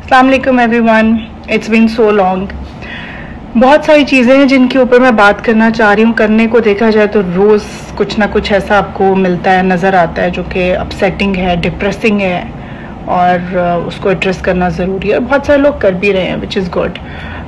अस्सलाम वालेकुम everyone, it's been so long. बहुत सारी चीज़ें हैं जिनके ऊपर मैं बात करना चाह रही हूँ। करने को देखा जाए तो रोज़ कुछ ना कुछ ऐसा आपको मिलता है, नज़र आता है जो कि अपसेटिंग है, डिप्रेसिंग है और उसको एड्रेस करना ज़रूरी है। बहुत सारे लोग कर भी रहे हैं, विच इज़ गुड।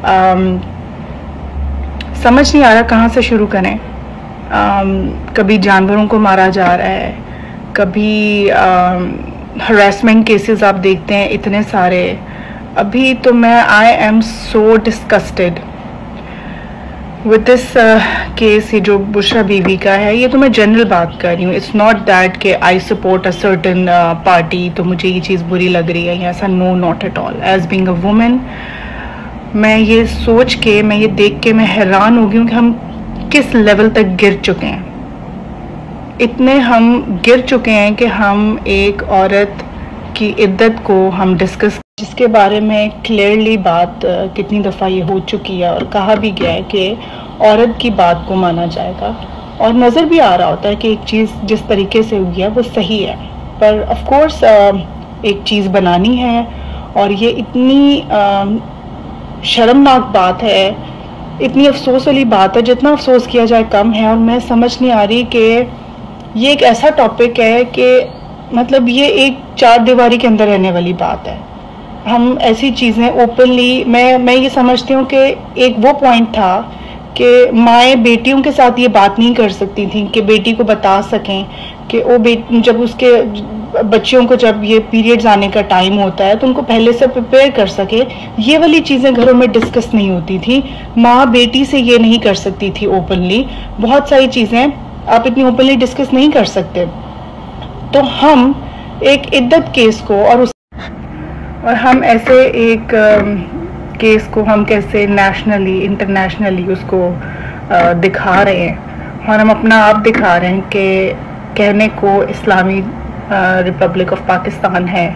समझ नहीं आ रहा कहाँ से शुरू करें। कभी जानवरों को मारा जा रहा है, कभी हरासमेंट केसेस आप देखते हैं इतने सारे। अभी तो मैं I am so disgusted with this case. ये जो बुशरा बीवी का है, ये तो मैं जनरल बात कर रही हूँ। इट्स नॉट दैट कि I support a certain party तो मुझे ये चीज़ बुरी लग रही है या ऐसा। No, not at all. As being a woman, मैं ये सोच के, मैं ये देख के मैं हैरान हो गई हूँ कि हम किस लेवल तक गिर चुके हैं। इतने हम गिर चुके हैं कि हम एक औरत की इद्दत को हम डिस्कस, जिसके बारे में क्लियरली बात कितनी दफ़ा ये हो चुकी है और कहा भी गया है कि औरत की बात को माना जाएगा। और नज़र भी आ रहा होता है कि एक चीज़ जिस तरीके से हुई है वो सही है, पर ऑफ कोर्स एक चीज़ बनानी है और ये इतनी शर्मनाक बात है, इतनी अफसोस वाली बात है, जितना अफसोस किया जाए कम है। और मैं समझ नहीं आ रही कि ये एक ऐसा टॉपिक है कि मतलब ये एक चार दीवारी के अंदर रहने वाली बात है। हम ऐसी चीज़ें ओपनली, मैं ये समझती हूँ कि एक वो पॉइंट था कि माएँ बेटियों के साथ ये बात नहीं कर सकती थी कि बेटी को बता सकें कि वो जब उसके बच्चियों को जब ये पीरियड्स आने का टाइम होता है तो उनको पहले से प्रिपेयर कर सके। ये वाली चीज़ें घरों में डिस्कस नहीं होती थी। माँ बेटी से ये नहीं कर सकती थी ओपनली। बहुत सारी चीज़ें आप इतनी ओपनली डिस्कस नहीं कर सकते। तो हम एक इद्दत केस को और हम ऐसे एक केस को हम कैसे नेशनली, इंटरनेशनली उसको दिखा रहे हैं और हम अपना आप दिखा रहे हैं कि कहने को इस्लामी रिपब्लिक ऑफ पाकिस्तान है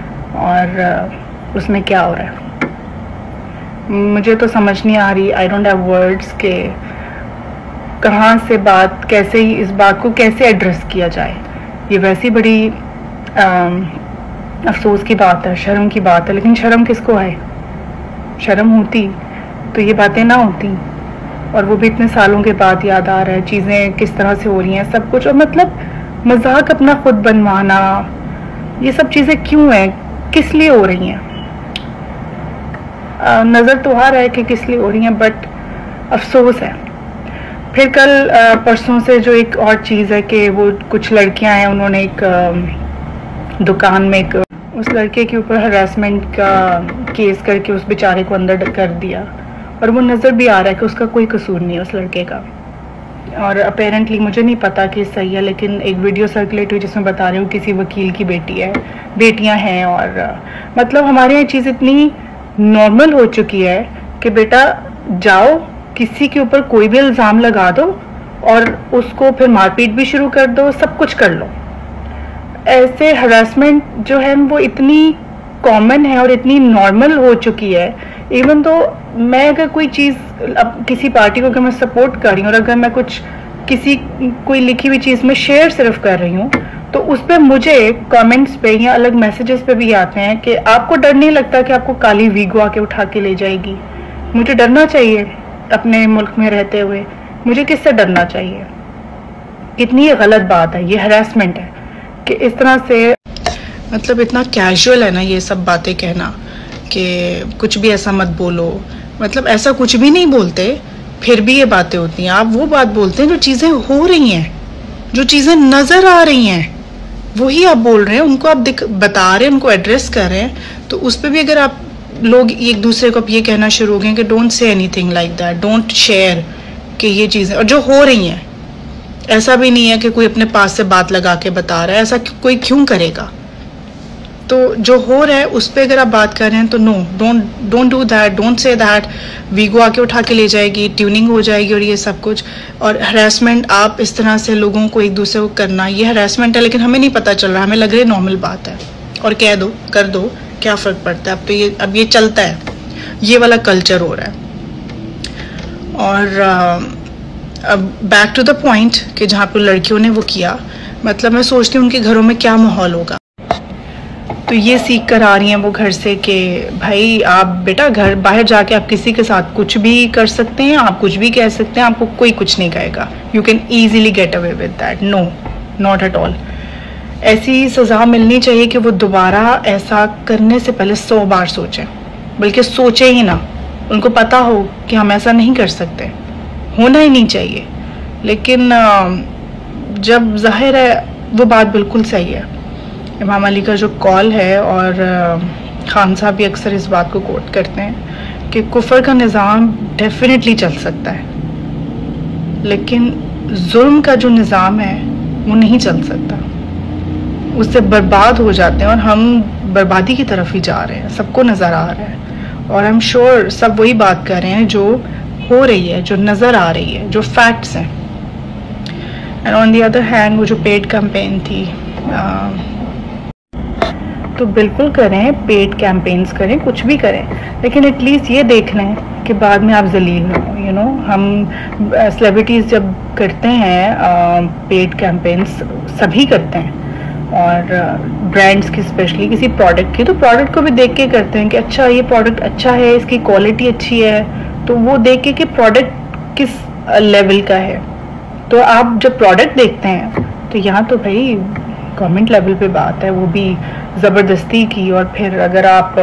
और उसमें क्या हो रहा है। मुझे तो समझ नहीं आ रही। आई डोंट हैव वर्ड्स के कहाँ से बात, कैसे ही इस बात को कैसे एड्रेस किया जाए। ये वैसी बड़ी अफसोस की बात है, शर्म की बात है, लेकिन शर्म किसको है? शर्म होती तो ये बातें ना होती। और वो भी इतने सालों के बाद याद आ रहा है चीज़ें किस तरह से हो रही हैं, सब कुछ। और मतलब मजाक अपना खुद बनवाना, ये सब चीज़ें क्यों हैं, किस लिए हो रही हैं? नज़र तो आ रहा है कि किस लिए हो रही हैं, बट अफसोस है। फिर कल परसों से जो एक और चीज़ है कि वो कुछ लड़कियां हैं, उन्होंने एक दुकान में एक उस लड़के के ऊपर हरासमेंट का केस करके उस बेचारे को अंदर कर दिया। और वो नज़र भी आ रहा है कि उसका कोई कसूर नहीं है उस लड़के का। और अपेरेंटली मुझे नहीं पता कि सही है, लेकिन एक वीडियो सर्कुलेट हुई जिसमें बता रहे हो किसी वकील की बेटी है, बेटियां हैं। और मतलब हमारे यहाँ चीज़ इतनी नॉर्मल हो चुकी है कि बेटा जाओ किसी के ऊपर कोई भी इल्ज़ाम लगा दो और उसको फिर मारपीट भी शुरू कर दो, सब कुछ कर लो। ऐसे हरासमेंट जो है वो इतनी कॉमन है और इतनी नॉर्मल हो चुकी है। इवन तो मैं अगर कोई चीज़, अब किसी पार्टी को अगर मैं सपोर्ट कर रही हूँ और अगर मैं कुछ कोई लिखी हुई चीज़ में शेयर सिर्फ कर रही हूँ तो उस पर मुझे कमेंट्स पे या अलग मैसेजेस पे भी आते हैं कि आपको डर नहीं लगता कि आपको काली वीगो आके उठा के ले जाएगी। मुझे डरना चाहिए अपने मुल्क में रहते हुए? मुझे किससे डरना चाहिए? कितनी गलत बात है ये, हरासमेंट है कि इस तरह से, मतलब इतना कैजुअल है ना ये सब बातें कहना कि कुछ भी ऐसा मत बोलो। मतलब ऐसा कुछ भी नहीं बोलते, फिर भी ये बातें होती हैं। आप वो बात बोलते हैं जो चीज़ें हो रही हैं, जो चीज़ें नज़र आ रही हैं, वही आप बोल रहे हैं, उनको आप बता रहे हैं, उनको एड्रेस कर रहे हैं। तो उस पर भी अगर आप लोग एक दूसरे को अब ये कहना शुरू हो गए कि don't say anything like that, don't share, कि ये चीज़ें और जो हो रही हैं, ऐसा भी नहीं है कि कोई अपने पास से बात लगा के बता रहा है, ऐसा कोई क्यों करेगा? तो जो हो रहा है उस पर अगर आप बात कर रहे हैं तो no, don't do that, don't say that. वीगो आके उठा के ले जाएगी, ट्यूनिंग हो जाएगी और ये सब कुछ। और हरासमेंट आप इस तरह से लोगों को एक दूसरे को करना, ये हरासमेंट है, लेकिन हमें नहीं पता चल रहा, हमें लग रहा है नॉर्मल बात है और कह दो, कर दो, क्या फ़र्क पड़ता है। अब तो ये चलता है, ये वाला कल्चर हो रहा है। और अब बैक टू द पॉइंट कि जहाँ पर लड़कियों ने वो किया, मतलब मैं सोचती हूँ उनके घरों में क्या माहौल होगा। तो ये सीख कर आ रही हैं वो घर से कि भाई आप बेटा घर बाहर जाके आप किसी के साथ कुछ भी कर सकते हैं, आप कुछ भी कह सकते हैं, आपको कोई कुछ नहीं कहेगा, you can easily get away with that. No, not at all. ऐसी सज़ा मिलनी चाहिए कि वो दोबारा ऐसा करने से पहले 100 बार सोचें, बल्कि सोचे ही ना, उनको पता हो कि हम ऐसा नहीं कर सकते, होना ही नहीं चाहिए। लेकिन जब जाहिर है वो बात बिल्कुल सही है, इमाम अली का जो कॉल है, और खान साहब भी अक्सर इस बात को कोट करते हैं कि कुफर का निज़ाम डेफिनेटली चल सकता है, लेकिन जुल्म का जो निज़ाम है वो नहीं चल सकता, उससे बर्बाद हो जाते हैं, और हम बर्बादी की तरफ ही जा रहे हैं, सबको नज़र आ रहा है। और आई एम श्योर सब वही बात कर रहे हैं जो हो रही है, जो नज़र आ रही है, जो फैक्ट्स हैं। And on the other hand वो जो पेड कैंपेन थी, तो बिल्कुल करें, पेड कैंपेन्स करें, कुछ भी करें, लेकिन एटलीस्ट ये देख लें कि बाद में आप जलील हो। यू नो, हम सेलिब्रिटीज़ जब करते हैं पेड कैंपेन्स, सभी करते हैं, और ब्रांड्स की स्पेशली किसी प्रोडक्ट की, तो प्रोडक्ट को भी देख के करते हैं कि अच्छा ये प्रोडक्ट अच्छा है, इसकी क्वालिटी अच्छी है, तो वो देख के कि प्रोडक्ट किस लेवल का है। तो आप जब प्रोडक्ट देखते हैं तो यहाँ तो भाई गवर्नमेंट लेवल पे बात है, वो भी ज़बरदस्ती की। और फिर अगर आप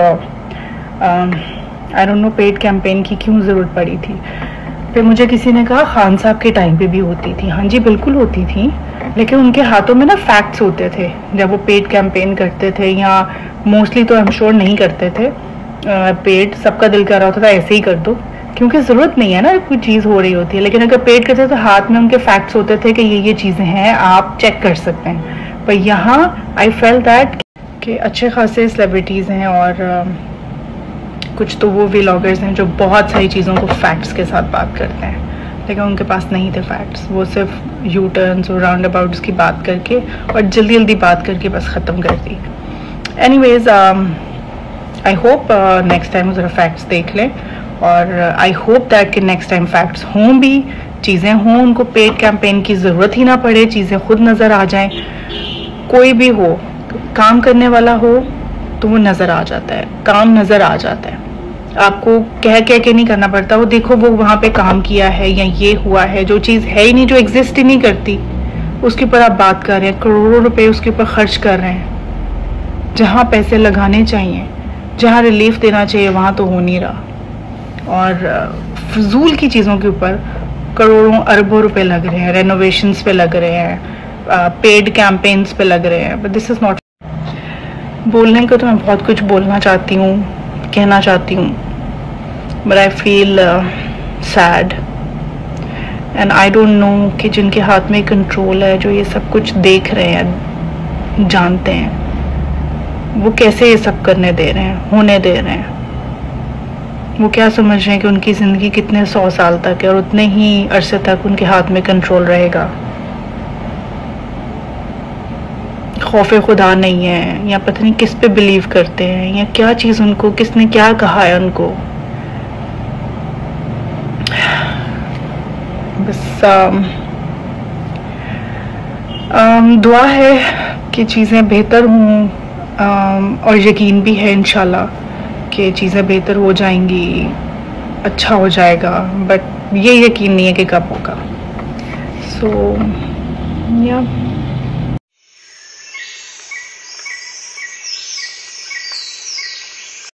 I don't know paid campaign की क्यों ज़रूरत पड़ी थी। फिर मुझे किसी ने कहा खान साहब के टाइम पे भी होती थी। हाँ जी बिल्कुल होती थी, लेकिन उनके हाथों में ना फैक्ट्स होते थे जब वो पेड कैंपेन करते थे, या मोस्टली तो आई एम श्योर नहीं करते थे पेड, सबका दिल कर रहा होता था ऐसे ही कर दो, क्योंकि ज़रूरत नहीं है ना, कोई चीज़ हो रही होती है। लेकिन अगर पेड करते तो हाथ में उनके फैक्ट्स होते थे कि ये चीज़ें हैं, आप चेक कर सकते हैं। पर यहाँ आई फेल दैट कि अच्छे खासे सेलिब्रिटीज़ हैं, और कुछ तो वो व्लॉगर्स हैं जो बहुत सारी चीज़ों को फैक्ट्स के साथ बात करते हैं, लेकिन उनके पास नहीं थे फैक्ट्स। वो सिर्फ यू टर्न्स और राउंड अबाउट्स की बात करके और जल्दी जल्दी बात करके बस ख़त्म कर दी। Anyways, I hope next time ज़रा फैक्ट्स देख लें, और आई होप दैट कि नेक्स्ट टाइम फैक्ट्स हों भी, चीज़ें हों, उनको पेड कैंपेन की ज़रूरत ही ना पड़े, चीज़ें खुद नज़र आ जाएं। कोई भी हो, काम करने वाला हो तो वो नज़र आ जाता है, काम नज़र आ जाता है, आपको कह के नहीं करना पड़ता। वो देखो वो वहाँ पे काम किया है या ये हुआ है, जो चीज़ है ही नहीं, जो एग्जिस्ट ही नहीं करती, उसके ऊपर आप बात कर रहे हैं, करोड़ों रुपए उसके ऊपर खर्च कर रहे हैं। जहाँ पैसे लगाने चाहिए, जहाँ रिलीफ देना चाहिए, वहाँ तो हो नहीं रहा, और फजूल की चीज़ों के ऊपर करोड़ों अरबों रुपए लग रहे हैं, रेनोवेशंस पे लग रहे हैं, पेड कैंपेन्स पे लग रहे हैं। But this is not. बोलने को तो मैं बहुत कुछ बोलना चाहती हूँ, कहना चाहती हूँ, but I feel sad and I don't know कि जिनके हाथ में कंट्रोल है, जो ये सब कुछ देख रहे हैं, जानते हैं, वो कैसे ये सब करने दे रहे हैं, होने दे रहे हैं। वो क्या समझ रहे हैं कि उनकी ज़िंदगी कितने 100 साल तक है और उतने ही अरसे तक उनके हाथ में कंट्रोल रहेगा। खौफे खुदा नहीं है, या पता नहीं किस पे बिलीव करते हैं, या क्या चीज़ उनको किसने क्या कहा है उनको। बस दुआ है कि चीज़ें बेहतर हों, और यकीन भी है इंशाल्लाह कि चीज़ें बेहतर हो जाएंगी, अच्छा हो जाएगा, बट ये यकीन नहीं है कि कब होगा। सो या